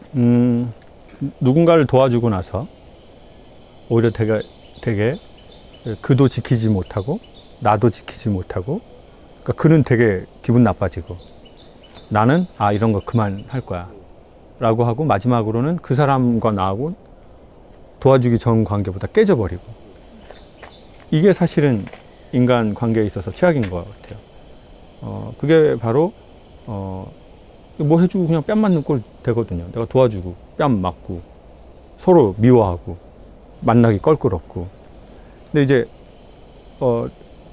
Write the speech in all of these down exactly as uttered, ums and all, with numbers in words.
음, 누군가를 도와주고 나서 오히려 되게, 되게 그도 지키지 못하고 나도 지키지 못하고, 그러니까 그는 되게 기분 나빠지고 나는 아 이런 거 그만할 거야 라고 하고, 마지막으로는 그 사람과 나하고 도와주기 전 관계보다 깨져버리고, 이게 사실은 인간 관계에 있어서 최악인 것 같아요. 어, 그게 바로 어, 뭐 해주고 그냥 뺨 맞는 꼴 되거든요. 내가 도와주고 뺨 맞고 서로 미워하고 만나기 껄끄럽고. 근데 이제 어,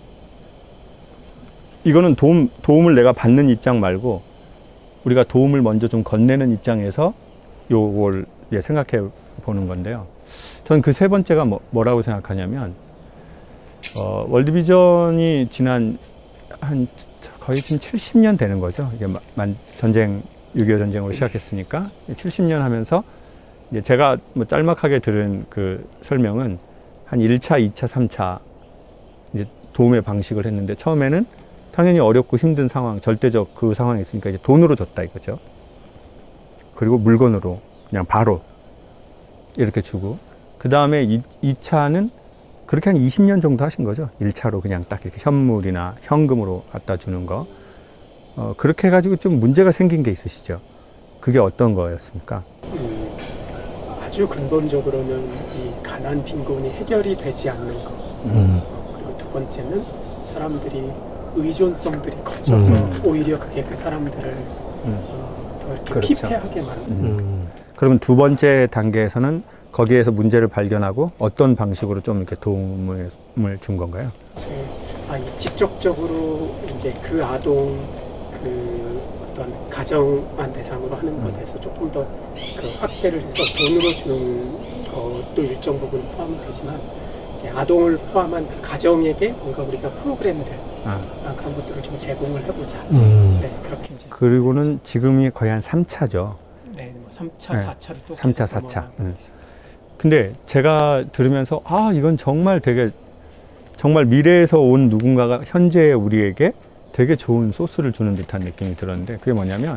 이거는 도움, 도움을 내가 받는 입장 말고 우리가 도움을 먼저 좀 건네는 입장에서 요걸 이제 생각해 보는 건데요. 저는 그 세 번째가 뭐, 뭐라고 생각하냐면, 어, 월드비전이 지난 한 거의 지금 칠십 년 되는 거죠. 이게 만, 전쟁, 육이오 전쟁으로 시작했으니까 칠십 년 하면서 이제 제가 뭐 짤막하게 들은 그 설명은 한 일 차, 이 차, 삼 차 이제 도움의 방식을 했는데, 처음에는 당연히 어렵고 힘든 상황, 절대적 그 상황에 있으니까 이제 돈으로 줬다 이거죠. 그리고 물건으로 그냥 바로 이렇게 주고, 그 다음에 이 차는 그렇게 한 이십 년 정도 하신 거죠. 일 차로 그냥 딱 이렇게 현물이나 현금으로 갖다 주는 거. 어, 그렇게 해가지고 좀 문제가 생긴 게 있으시죠. 그게 어떤 거였습니까? 음, 아주 근본적으로는 이 가난 빈곤이 해결이 되지 않는 거. 음. 그리고 두 번째는 사람들이 의존성들이 커져서 음. 오히려 그게 그 사람들을 음. 어, 더 이렇게 그렇죠. 피폐하게 만드는. 음. 그러면 두 번째 단계에서는 거기에서 문제를 발견하고 어떤 방식으로 좀 이렇게 도움을 준 건가요? 아, 직접적으로 이제 그 아동 그 어떤 가정만 대상으로 하는 것에 대해서 조금 더 그 확대를 해서 돈으로 주는 것도 일정 부분 포함이 되지만, 이제 아동을 포함한 그 가정에게 뭔가 우리가 프로그램들 아. 그런 것들을 좀 제공을 해보자. 음. 네, 그렇게 이제. 그리고는 지금이 거의 한 삼 차죠. 네, 뭐 삼 차, 네. 사 차를 또 삼 차, 사 차. 음. 근데 제가 들으면서 아 이건 정말 되게 정말 미래에서 온 누군가가 현재 우리에게 되게 좋은 소스를 주는 듯한 느낌이 들었는데, 그게 뭐냐면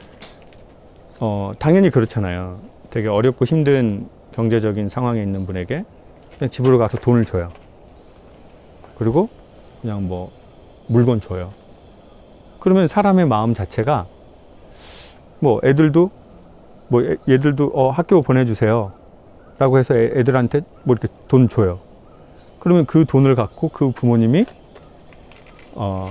어 당연히 그렇잖아요. 되게 어렵고 힘든 경제적인 상황에 있는 분에게 그냥 집으로 가서 돈을 줘요. 그리고 그냥 뭐 물건 줘요. 그러면 사람의 마음 자체가 뭐 애들도 뭐 애, 얘들도 어 학교 보내주세요 라고 해서 애, 애들한테 뭐 이렇게 돈 줘요. 그러면 그 돈을 갖고 그 부모님이 어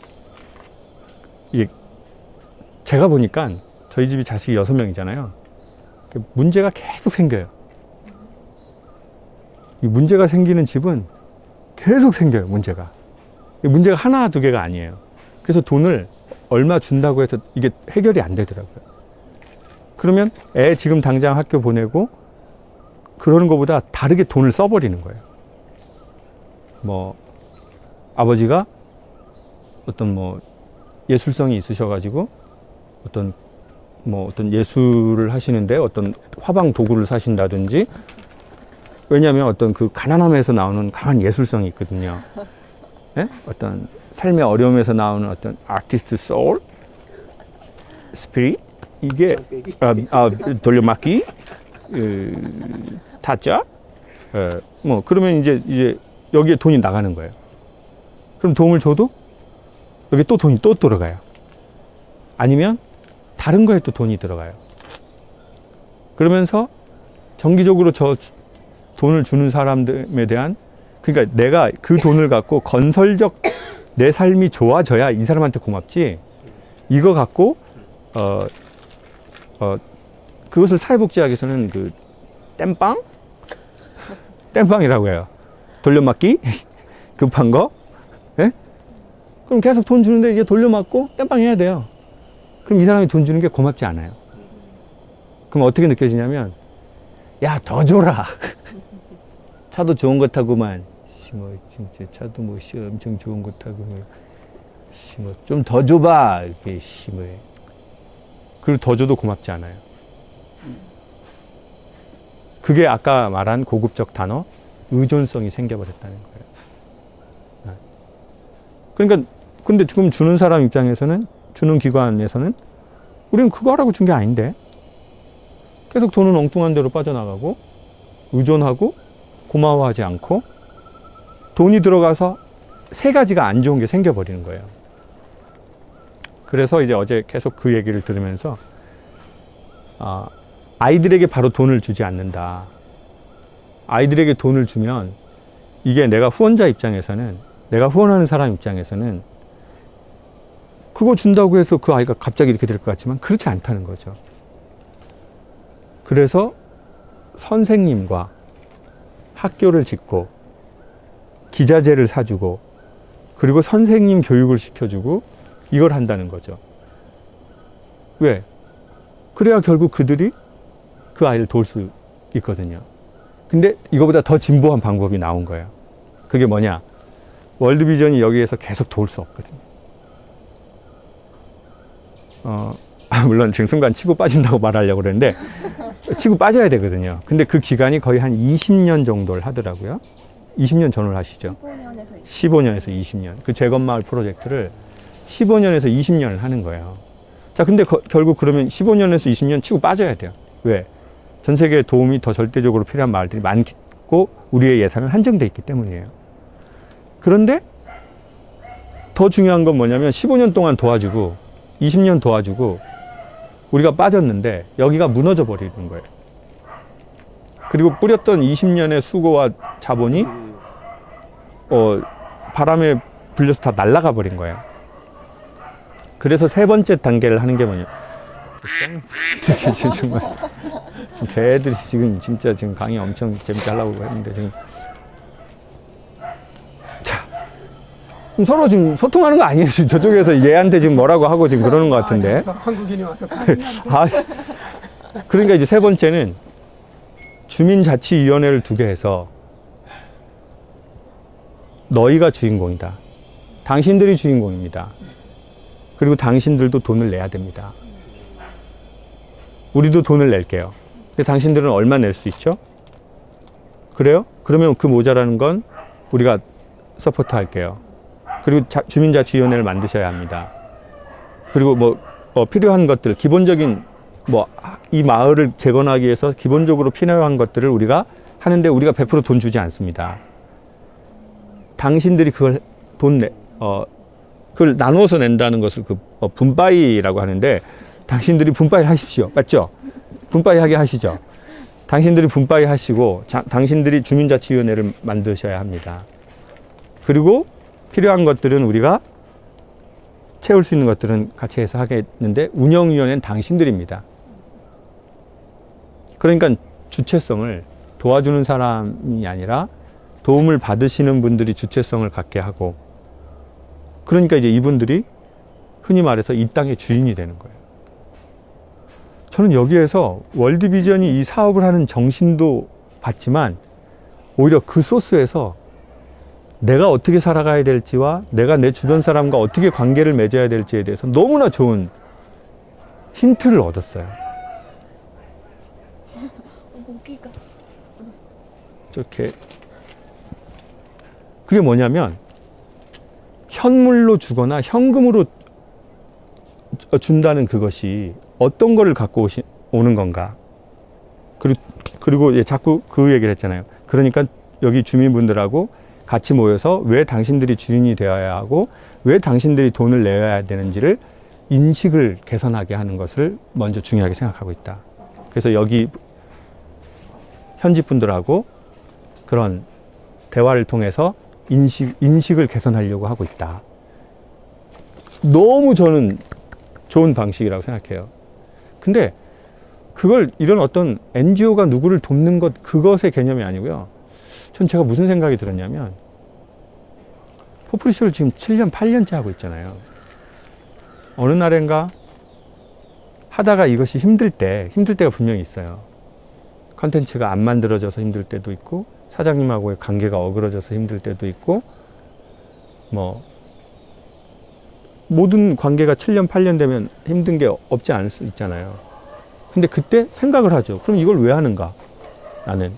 이게 제가 보니까 저희 집이 자식이 여섯 명이잖아요. 문제가 계속 생겨요. 이 문제가 생기는 집은 계속 생겨요. 문제가 문제가 하나 두 개가 아니에요. 그래서 돈을 얼마 준다고 해서 이게 해결이 안 되더라고요. 그러면 애 지금 당장 학교 보내고 그러는 것보다 다르게 돈을 써버리는 거예요. 뭐 아버지가 어떤 뭐 예술성이 있으셔가지고 어떤 뭐 어떤 예술을 하시는데 어떤 화방 도구를 사신다든지, 왜냐하면 어떤 그 가난함에서 나오는 강한 예술성이 있거든요. 네? 어떤 삶의 어려움에서 나오는 어떤 아티스트 소울, 스피릿, 이게 아, 아, 돌려막기, 그, 타짜, 에, 뭐 그러면 이제 이제 여기에 돈이 나가는 거예요. 그럼 도움을 줘도 여기 또 돈이 또 들어가요. 아니면 다른 거에 또 돈이 들어가요. 그러면서 정기적으로 저 돈을 주는 사람들에 대한, 그러니까 내가 그 돈을 갖고 건설적 내 삶이 좋아져야 이 사람한테 고맙지, 이거 갖고 어, 어, 그것을 사회복지학에서는 그 땜빵? 땜빵이라고 해요. 돌려막기? 급한 거? 예? 그럼 계속 돈 주는데 이게 돌려막고 땜빵 해야 돼요. 그럼 이 사람이 돈 주는 게 고맙지 않아요. 그럼 어떻게 느껴지냐면, 야, 더 줘라. 차도 좋은 거 타고만, 뭐, 진짜 차도 뭐, 엄청 좋은 거 타고, 뭐, 좀 더 줘봐. 이렇게, 뭐. 그리고 더 줘도 고맙지 않아요. 그게 아까 말한 고급적 단어, 의존성이 생겨버렸다는 거예요. 그러니까, 근데 지금 주는 사람 입장에서는, 주는 기관에서는, 우리는 그거 하라고 준 게 아닌데, 계속 돈은 엉뚱한 데로 빠져나가고 의존하고 고마워하지 않고 돈이 들어가서 세 가지가 안 좋은 게 생겨버리는 거예요. 그래서 이제 어제 계속 그 얘기를 들으면서 아, 아이들에게 바로 돈을 주지 않는다. 아이들에게 돈을 주면 이게 내가 후원자 입장에서는, 내가 후원하는 사람 입장에서는 그거 준다고 해서 그 아이가 갑자기 이렇게 될 것 같지만 그렇지 않다는 거죠. 그래서 선생님과 학교를 짓고 기자재를 사주고 그리고 선생님 교육을 시켜주고 이걸 한다는 거죠. 왜? 그래야 결국 그들이 그 아이를 도울 수 있거든요. 근데 이거보다 더 진보한 방법이 나온 거예요. 그게 뭐냐? 월드비전이 여기에서 계속 도울 수 없거든요. 어, 물론 지금 순간 치고 빠진다고 말하려고 그러는데 치고 빠져야 되거든요. 근데 그 기간이 거의 한 이십 년 정도를 하더라고요. 이십 년 전후를 하시죠. 십오 년에서 이십 년. 그 재건마을 프로젝트를 십오 년에서 이십 년을 하는 거예요. 자, 근데 거, 결국 그러면 십오 년에서 이십 년 치고 빠져야 돼요. 왜? 전 세계에 도움이 더 절대적으로 필요한 마을들이 많고 우리의 예산은 한정되어 있기 때문이에요. 그런데 더 중요한 건 뭐냐면 십오 년 동안 도와주고 이십 년 도와주고 우리가 빠졌는데 여기가 무너져 버리는 거예요. 그리고 뿌렸던 이십 년의 수고와 자본이 어, 바람에 불려서 다 날아가 버린 거예요. 그래서 세 번째 단계를 하는 게 뭐냐. 지금 정말 걔들이 지금 진짜 지금 강의 엄청 재밌게 하려고 했는데 지금 자 서로 지금 소통하는 거 아니에요? 저쪽에서 얘한테 지금 뭐라고 하고 지금 그러는 것 같은데. 아, 한국인이 와서 강의한테. 아, 그러니까 이제 세 번째는 주민자치위원회를 두게 해서 너희가 주인공이다. 당신들이 주인공입니다. 그리고 당신들도 돈을 내야 됩니다. 우리도 돈을 낼게요. 근데 당신들은 얼마 낼 수 있죠? 그래요? 그러면 그 모자라는 건 우리가 서포트 할게요. 그리고 자, 주민자치위원회를 만드셔야 합니다. 그리고 뭐 어, 필요한 것들, 기본적인 뭐 이 마을을 재건하기 위해서 기본적으로 필요한 것들을 우리가 하는데 우리가 백 퍼센트 돈 주지 않습니다. 당신들이 그걸 돈 내, 어, 그걸 나누어서 낸다는 것을 그 어, 분바이라고 하는데 당신들이 분바이 하십시오. 맞죠? 분바이 하게 하시죠. 당신들이 분바이 하시고 자, 당신들이 주민자치위원회를 만드셔야 합니다. 그리고 필요한 것들은 우리가 채울 수 있는 것들은 같이 해서 하겠는데 운영위원회는 당신들입니다. 그러니까 주체성을 도와주는 사람이 아니라 도움을 받으시는 분들이 주체성을 갖게 하고 그러니까 이제 이분들이 흔히 말해서 이 땅의 주인이 되는 거예요. 저는 여기에서 월드비전이 이 사업을 하는 정신도 봤지만 오히려 그 소스에서 내가 어떻게 살아가야 될지와 내가 내 주변 사람과 어떻게 관계를 맺어야 될지에 대해서 너무나 좋은 힌트를 얻었어요. 이렇게 그게 뭐냐면 현물로 주거나 현금으로 준다는 그것이 어떤 거를 갖고 오시, 오는 건가. 그리고, 그리고 예, 자꾸 그 얘기를 했잖아요. 그러니까 여기 주민분들하고 같이 모여서 왜 당신들이 주인이 되어야 하고 왜 당신들이 돈을 내야 되는지를 인식을 개선하게 하는 것을 먼저 중요하게 생각하고 있다. 그래서 여기 현지 분들하고 그런 대화를 통해서 인식, 인식을 개선하려고 하고 있다. 너무 저는 좋은 방식이라고 생각해요. 근데 그걸 이런 어떤 엔지오가 누구를 돕는 것, 그것의 개념이 아니고요. 전 제가 무슨 생각이 들었냐면 포프리쇼를 지금 칠 년, 팔 년째 하고 있잖아요. 어느 날인가 하다가 이것이 힘들 때, 힘들 때가 분명히 있어요. 컨텐츠가 안 만들어져서 힘들 때도 있고 사장님하고의 관계가 어그러져서 힘들 때도 있고 뭐 모든 관계가 칠 년, 팔 년 되면 힘든 게 없지 않을 수 있잖아요. 근데 그때 생각을 하죠. 그럼 이걸 왜 하는가? 나는.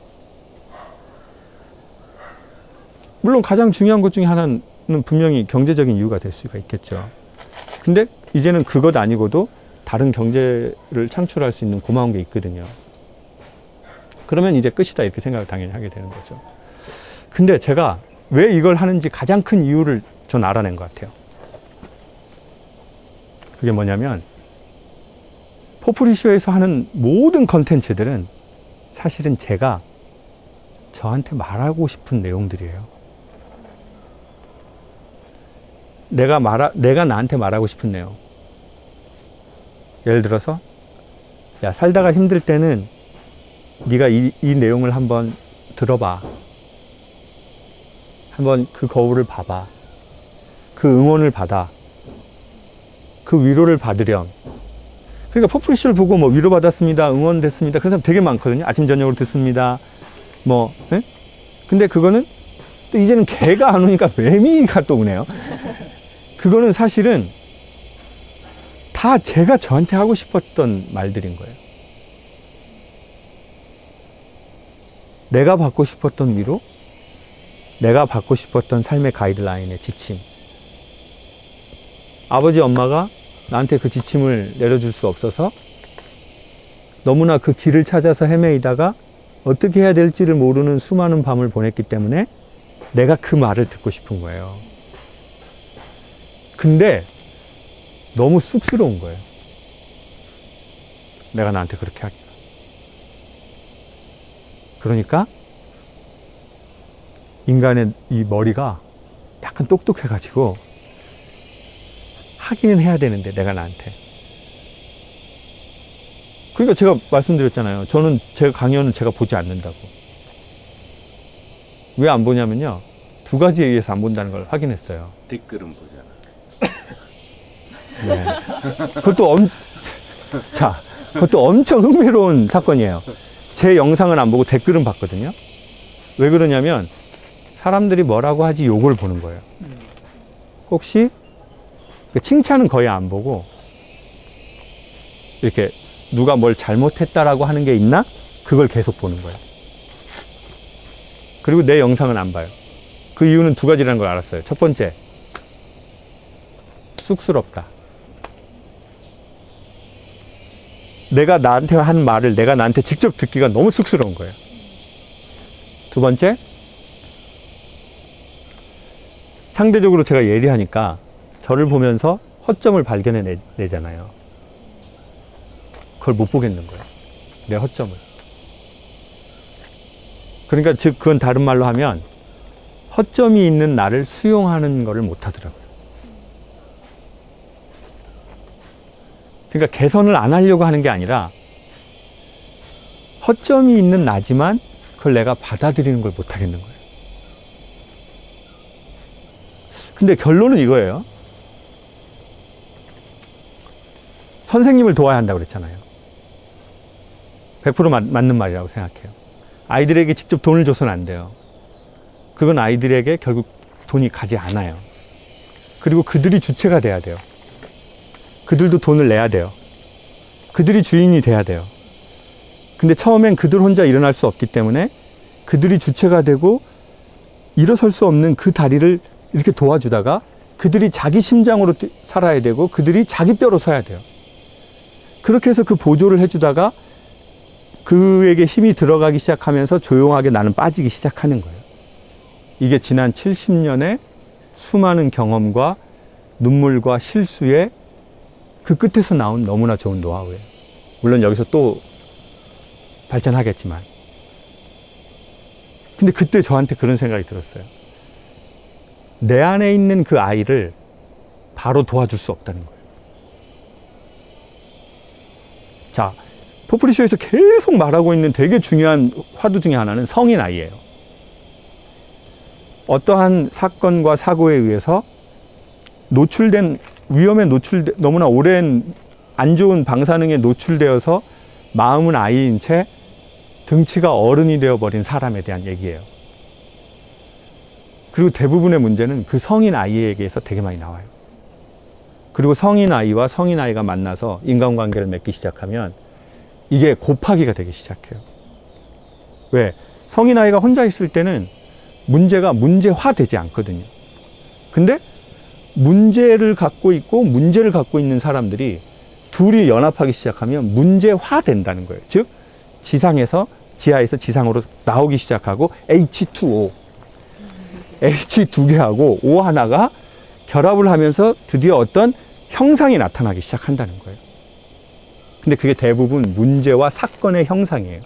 물론 가장 중요한 것 중에 하나는 분명히 경제적인 이유가 될 수가 있겠죠. 근데 이제는 그것 아니고도 다른 경제를 창출할 수 있는 고마운 게 있거든요. 그러면 이제 끝이다 이렇게 생각을 당연히 하게 되는 거죠. 근데 제가 왜 이걸 하는지 가장 큰 이유를 전 알아낸 것 같아요. 그게 뭐냐면 포프리쇼에서 하는 모든 컨텐츠들은 사실은 제가 저한테 말하고 싶은 내용들이에요. 내가 말하, 내가 나한테 말하고 싶은 내용. 예를 들어서 야, 살다가 힘들 때는 네가 이, 이 내용을 한번 들어봐. 한번 그 거울을 봐봐. 그 응원을 받아. 그 위로를 받으렴. 그러니까 포프리쇼를 보고 뭐 위로받았습니다. 응원됐습니다. 그런 사람 되게 많거든요. 아침 저녁으로 듣습니다. 뭐, 예? 근데 그거는 또 이제는 개가 안 오니까 매미가 또 오네요. 그거는 사실은 다 제가 저한테 하고 싶었던 말들인 거예요. 내가 받고 싶었던 위로, 내가 받고 싶었던 삶의 가이드라인의 지침. 아버지, 엄마가 나한테 그 지침을 내려줄 수 없어서 너무나 그 길을 찾아서 헤매이다가 어떻게 해야 될지를 모르는 수많은 밤을 보냈기 때문에 내가 그 말을 듣고 싶은 거예요. 근데 너무 쑥스러운 거예요. 내가 나한테 그렇게 하기가. 그러니까 인간의 이 머리가 약간 똑똑해가지고 하기는 해야 되는데 내가 나한테. 그러니까 제가 말씀드렸잖아요. 저는 제 강연을 제가 보지 않는다고. 왜 안 보냐면요. 두 가지에 의해서 안 본다는 걸 확인했어요. 댓글은 보잖아. 네. 그것도 엄, 자, 그것도 엄청 흥미로운 사건이에요. 제 영상은 안 보고 댓글은 봤거든요. 왜 그러냐면 사람들이 뭐라고 하지 요걸 보는 거예요. 혹시 칭찬은 거의 안 보고 이렇게 누가 뭘 잘못했다라고 하는 게 있나? 그걸 계속 보는 거예요. 그리고 내 영상은 안 봐요. 그 이유는 두 가지라는 걸 알았어요. 첫 번째, 쑥스럽다. 내가 나한테 한 말을 내가 나한테 직접 듣기가 너무 쑥스러운 거예요. 두 번째, 상대적으로 제가 예리하니까 저를 보면서 허점을 발견해 내잖아요. 그걸 못 보겠는 거예요. 내 허점을. 그러니까 즉 그건 다른 말로 하면 허점이 있는 나를 수용하는 거를 못 하더라고요. 그러니까 개선을 안 하려고 하는 게 아니라 허점이 있는 나지만 그걸 내가 받아들이는 걸 못 하겠는 거예요. 근데 결론은 이거예요. 선생님을 도와야 한다고 그랬잖아요. 백 퍼센트 맞, 맞는 말이라고 생각해요. 아이들에게 직접 돈을 줘서는 안 돼요. 그건 아이들에게 결국 돈이 가지 않아요. 그리고 그들이 주체가 돼야 돼요. 그들도 돈을 내야 돼요. 그들이 주인이 돼야 돼요. 근데 처음엔 그들 혼자 일어날 수 없기 때문에 그들이 주체가 되고 일어설 수 없는 그 다리를 이렇게 도와주다가 그들이 자기 심장으로 살아야 되고 그들이 자기 뼈로 서야 돼요. 그렇게 해서 그 보조를 해주다가 그에게 힘이 들어가기 시작하면서 조용하게 나는 빠지기 시작하는 거예요. 이게 지난 칠십 년의 수많은 경험과 눈물과 실수의 그 끝에서 나온 너무나 좋은 노하우예요. 물론 여기서 또 발전하겠지만. 근데 그때 저한테 그런 생각이 들었어요. 내 안에 있는 그 아이를 바로 도와줄 수 없다는 거예요. 자, 포프리쇼에서 계속 말하고 있는 되게 중요한 화두 중에 하나는 성인 아이예요. 어떠한 사건과 사고에 의해서 노출된 위험에 노출돼 너무나 오랜 안 좋은 방사능에 노출되어서 마음은 아이인 채 등치가 어른이 되어버린 사람에 대한 얘기예요. 그리고 대부분의 문제는 그 성인 아이에게서 되게 많이 나와요. 그리고 성인 아이와 성인 아이가 만나서 인간관계를 맺기 시작하면 이게 곱하기가 되기 시작해요. 왜? 성인 아이가 혼자 있을 때는 문제가 문제화되지 않거든요. 근데 문제를 갖고 있고 문제를 갖고 있는 사람들이 둘이 연합하기 시작하면 문제화된다는 거예요. 즉 지상에서 지하에서 지상으로 나오기 시작하고 에이치 투 오, 에이치 두 개하고 O 하나가 결합을 하면서 드디어 어떤 형상이 나타나기 시작한다는 거예요. 근데 그게 대부분 문제와 사건의 형상이에요.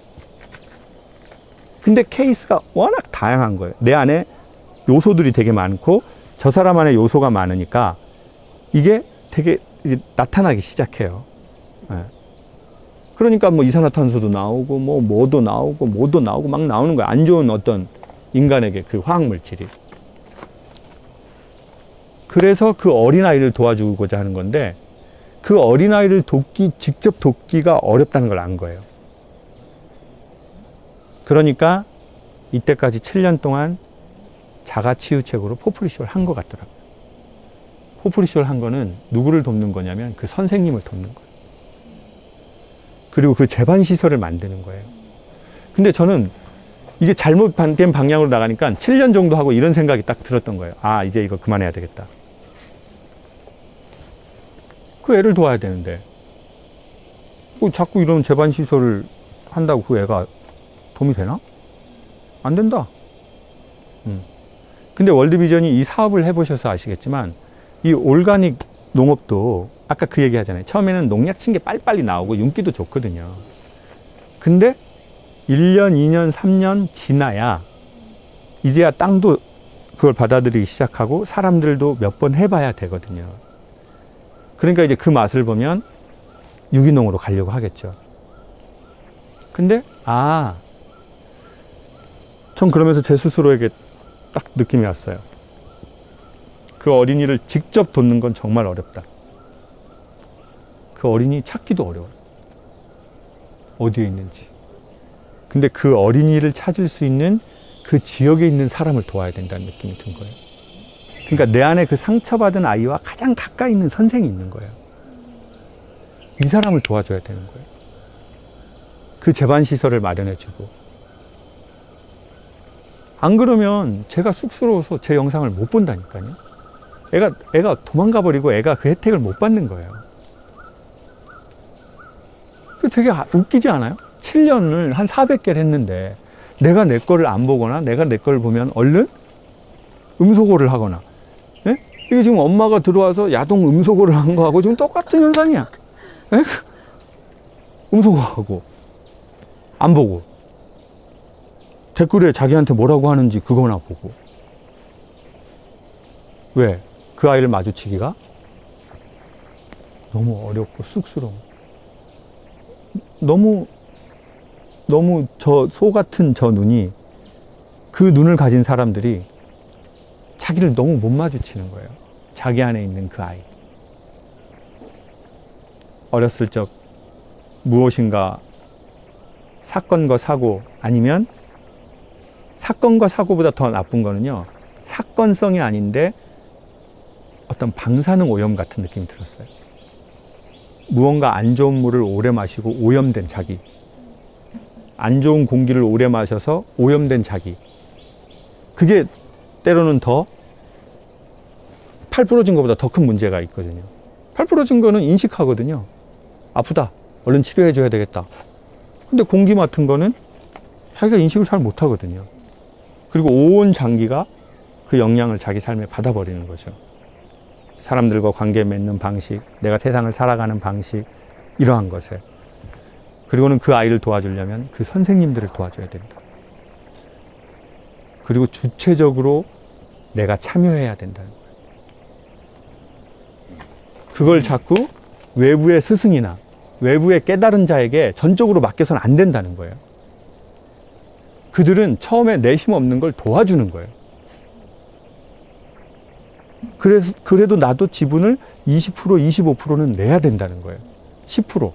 근데 케이스가 워낙 다양한 거예요. 내 안에 요소들이 되게 많고 저 사람 안에 요소가 많으니까 이게 되게 이제 나타나기 시작해요. 네. 그러니까 뭐 이산화탄소도 나오고 뭐 뭐도 나오고 뭐도 나오고 막 나오는 거예요. 안 좋은 어떤 인간에게 그 화학물질이. 그래서 그 어린아이를 도와주고자 하는 건데 그 어린아이를 돕기, 직접 돕기가 어렵다는 걸 안 거예요. 그러니까 이때까지 칠 년 동안 자가치유책으로 포프리쇼를 한 것 같더라고요. 포프리쇼를 한 거는 누구를 돕는 거냐면 그 선생님을 돕는 거예요. 그리고 그 재반시설을 만드는 거예요. 근데 저는 이게 잘못된 방향으로 나가니까 칠 년 정도 하고 이런 생각이 딱 들었던 거예요. 아, 이제 이거 그만해야 되겠다. 그 애를 도와야 되는데 뭐 자꾸 이런 재반시설을 한다고 그 애가 도움이 되나? 안 된다. 음. 근데 월드비전이 이 사업을 해보셔서 아시겠지만 이 올가닉 농업도 아까 그 얘기 하잖아요. 처음에는 농약 친 게 빨리빨리 나오고 윤기도 좋거든요. 근데 일 년, 이 년, 삼 년 지나야 이제야 땅도 그걸 받아들이기 시작하고 사람들도 몇 번 해봐야 되거든요. 그러니까 이제 그 맛을 보면 유기농으로 가려고 하겠죠. 근데 아, 전 그러면서 제 스스로에게 딱 느낌이 왔어요. 그 어린이를 직접 돕는 건 정말 어렵다. 그 어린이 찾기도 어려워요. 어디에 있는지. 근데 그 어린이를 찾을 수 있는 그 지역에 있는 사람을 도와야 된다는 느낌이 든 거예요. 그러니까 내 안에 그 상처받은 아이와 가장 가까이 있는 선생이 있는 거예요. 이 사람을 도와줘야 되는 거예요. 그 재반시설을 마련해주고. 안 그러면 제가 쑥스러워서 제 영상을 못 본다니까요. 애가, 애가 도망가 버리고 애가 그 혜택을 못 받는 거예요. 그 되게 웃기지 않아요? 칠 년을 한 사백 개를 했는데 내가 내 거를 안 보거나 내가 내 거를 보면 얼른 음소거를 하거나. 예? 이게 지금 엄마가 들어와서 야동 음소거를 한 거하고 지금 똑같은 현상이야. 예? 음소거하고 안 보고 댓글에 자기한테 뭐라고 하는지 그거나 보고. 왜? 그 아이를 마주치기가 너무 어렵고 쑥스러워. 너무 너무 저 소 같은 저 눈이, 그 눈을 가진 사람들이 자기를 너무 못 마주치는 거예요. 자기 안에 있는 그 아이. 어렸을 적 무엇인가 사건과 사고, 아니면 사건과 사고보다 더 나쁜 거는요, 사건성이 아닌데 어떤 방사능 오염 같은 느낌이 들었어요. 무언가 안 좋은 물을 오래 마시고 오염된 자기, 안 좋은 공기를 오래 마셔서 오염된 자기, 그게 때로는 더 팔 부러진 것보다 더 큰 문제가 있거든요. 팔 부러진 거는 인식하거든요. 아프다, 얼른 치료해 줘야 되겠다. 근데 공기 맡은 거는 자기가 인식을 잘 못하거든요. 그리고 온 장기가 그 영향을 자기 삶에 받아버리는 거죠. 사람들과 관계 맺는 방식, 내가 세상을 살아가는 방식, 이러한 것에. 그리고는 그 아이를 도와주려면 그 선생님들을 도와줘야 된다. 그리고 주체적으로 내가 참여해야 된다는 거예요. 그걸 자꾸 외부의 스승이나 외부의 깨달은 자에게 전적으로 맡겨서는 안 된다는 거예요. 그들은 처음에 내 힘 없는 걸 도와주는 거예요. 그래서, 그래도 나도 지분을 이십 퍼센트, 이십오 퍼센트는 내야 된다는 거예요. 십 퍼센트.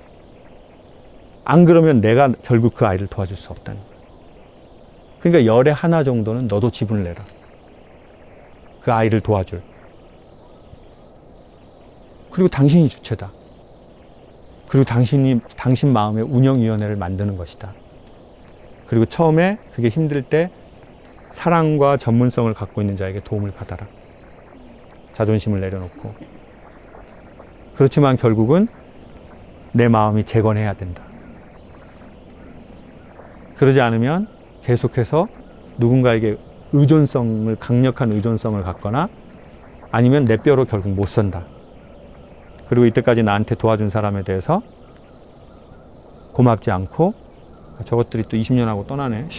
안 그러면 내가 결국 그 아이를 도와줄 수 없다는 거예요. 그러니까 열에 하나 정도는 너도 지분을 내라. 그 아이를 도와줄. 그리고 당신이 주체다. 그리고 당신이, 당신 마음의 운영위원회를 만드는 것이다. 그리고 처음에 그게 힘들 때 사랑과 전문성을 갖고 있는 자에게 도움을 받아라. 자존심을 내려놓고. 그렇지만 결국은 내 마음이 재건해야 된다. 그러지 않으면 계속해서 누군가에게 의존성을, 강력한 의존성을 갖거나 아니면 내 뼈로 결국 못 산다. 그리고 이때까지 나한테 도와준 사람에 대해서 고맙지 않고 저것들이 또 이십 년 하고 떠나네.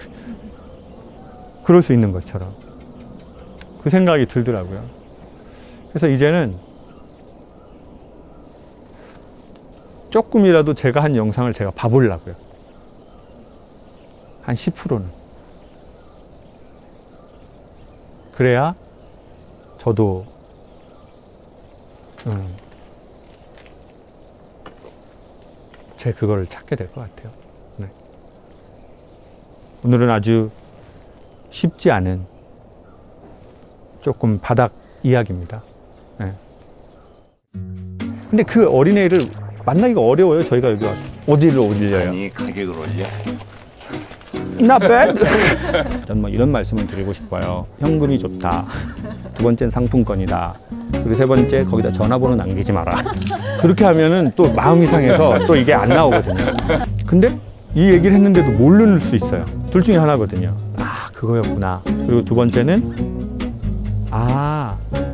그럴 수 있는 것처럼 그 생각이 들더라고요. 그래서 이제는 조금이라도 제가 한 영상을 제가 봐보려고요. 한 십 퍼센트는. 그래야 저도 음, 제 그거를 찾게 될 것 같아요. 네. 오늘은 아주 쉽지 않은 조금 바닥 이야기입니다. 네. 근데 그 어린애를 만나기가 어려워요. 저희가 여기 와서 어디를 올려요? 아니 가격을 올려. Not bad. 전 뭐 이런 말씀을 드리고 싶어요. 현금이 좋다. 두 번째는 상품권이다. 그리고 세 번째 거기다 전화번호 남기지 마라. 그렇게 하면은 또 마음이 상해서 또 이게 안 나오거든요. 근데 이 얘기를 했는데도 모를 수 있어요. 둘 중에 하나거든요. 아, 그거였구나. 그리고 두 번째는 아,